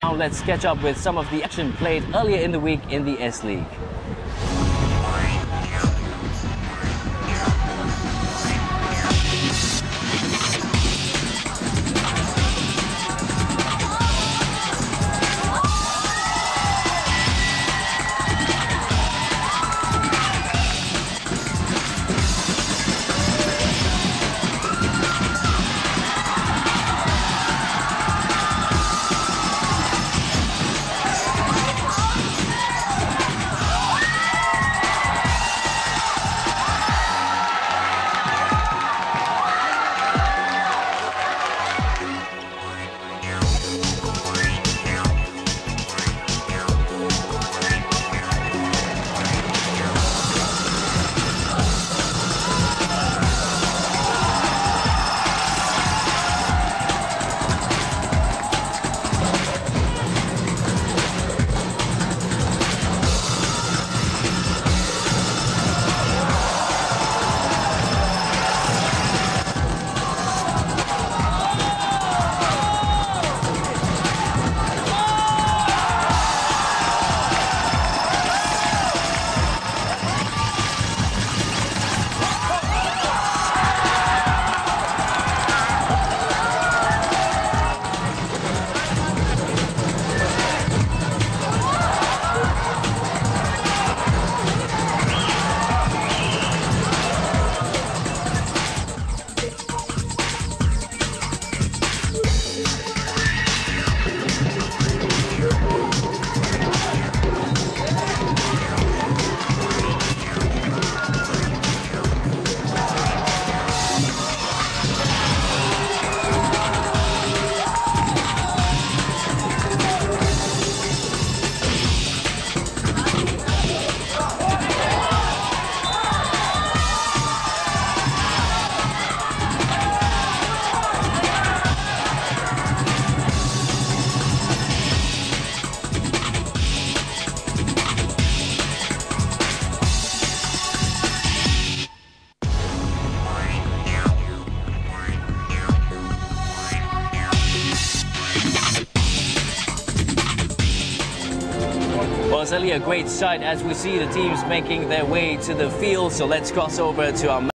Now let's catch up with some of the action played earlier in the week in the S-League. Well, it's really a great sight as we see the teams making their way to the field. So let's cross over to our